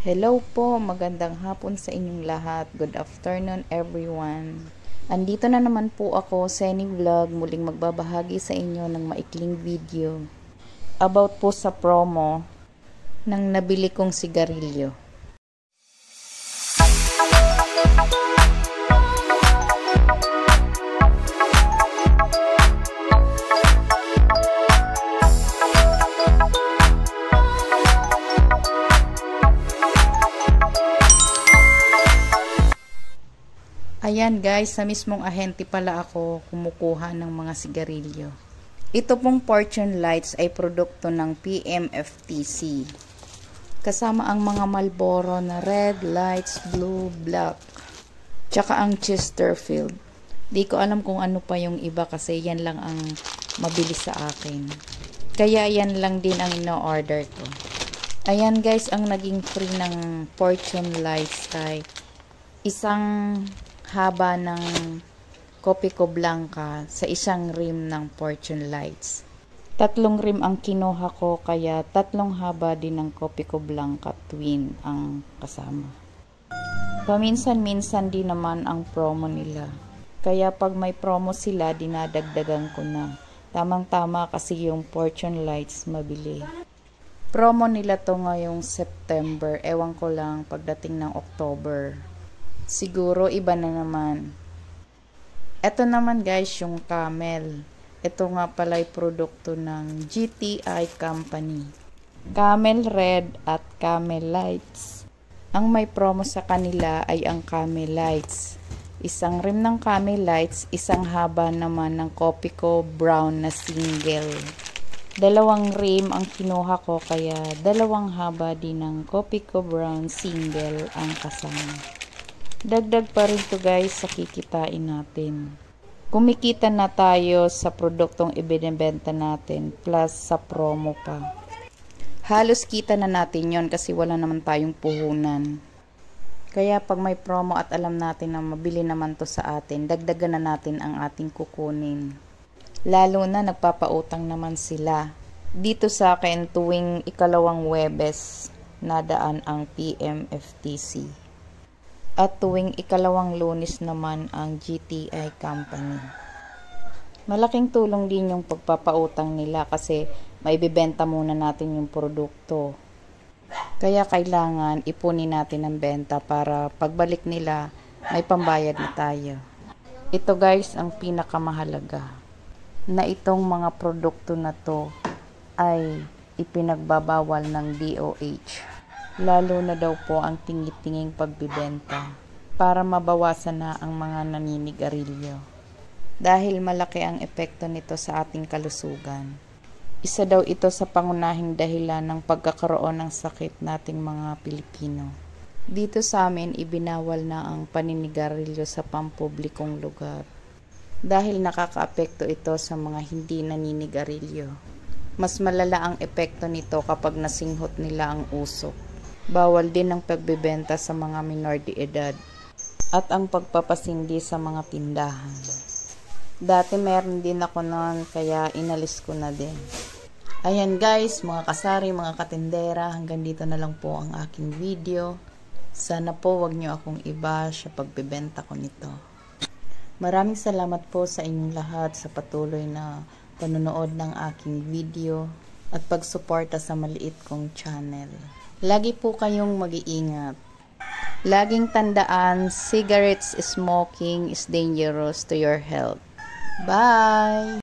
Hello po, magandang hapon sa inyong lahat. Good afternoon everyone. Andito na naman po ako, Seni Vlog, muling magbabahagi sa inyo ng maikling video about po sa promo ng nabili kong sigarilyo. Ayan guys, sa mismong ahente pala ako kumukuha ng mga sigarilyo. Ito pong Fortune Lights ay produkto ng PMFTC. Kasama ang mga Marlboro na red, lights, blue, black. Tsaka ang Chesterfield. Di ko alam kung ano pa yung iba kasi yan lang ang mabilis sa akin. Kaya yan lang din ang ino-order ko. Ayan guys, ang naging free ng Fortune Lights ay isang haba ng Copico Blanca sa isang rim ng Fortune Lights. 3 rim ang kinuha ko, kaya 3 haba din ng Copico Blanca twin ang kasama. Paminsan-minsan din naman ang promo nila. Kaya pag may promo sila, dinadagdagan ko na. Tamang-tama kasi yung Fortune Lights mabili. Promo nila to ngayong September. Ewan ko lang pagdating ng October. Siguro iba na naman. Ito naman guys yung Camel. Ito nga pala ay produkto ng GTI Company. Camel Red at Camel Lights. Ang may promo sa kanila ay ang Camel Lights. Isang rim ng Camel Lights, isang haba naman ng Copico Brown na single. 2 rim ang kinuha ko, kaya 2 haba din ng Copico Brown single ang kasama. Dagdag pa rin to guys sa kikitain natin. Kumikita na tayo sa produktong ibinebenta natin plus sa promo pa. Halos kita na natin yon kasi wala naman tayong puhunan. Kaya pag may promo at alam natin na mabili naman to sa atin, dagdagan na natin ang ating kukunin. Lalo na nagpapautang naman sila. Dito sa akin tuwing ikalawang Huwebes nadaan ang PMFTC. At tuwing ikalawang Lunes naman ang GTI Company. Malaking tulong din yung pagpapautang nila kasi maibibenta muna natin yung produkto. Kaya kailangan ipunin natin ang benta para pagbalik nila may pambayad na tayo. Ito guys ang pinakamahalaga. Na itong mga produkto na to ay ipinagbabawal ng DOH. Lalo na daw po ang tingi-tinging pagbibenta para mabawasan na ang mga naninigarilyo. Dahil malaki ang epekto nito sa ating kalusugan. Isa daw ito sa pangunahing dahilan ng pagkakaroon ng sakit nating mga Pilipino. Dito sa amin, ibinawal na ang paninigarilyo sa pampublikong lugar. Dahil nakakaapekto ito sa mga hindi naninigarilyo. Mas malala ang epekto nito kapag nasinghot nila ang usok. Bawal din ang pagbebenta sa mga minor de edad at ang pagpapasindi sa mga tindahan. Dati meron din ako noon, kaya inalis ko na din. Ayan guys, mga kasari, mga katindera, hanggang dito na lang po ang aking video. Sana po wag nyo akong i-bash sa pagbebenta ko nito. Maraming salamat po sa inyong lahat sa patuloy na panonood ng aking video at pagsuporta sa maliit kong channel. Lagi po kayong mag-iingat. Laging tandaan, cigarettes smoking is dangerous to your health. Bye!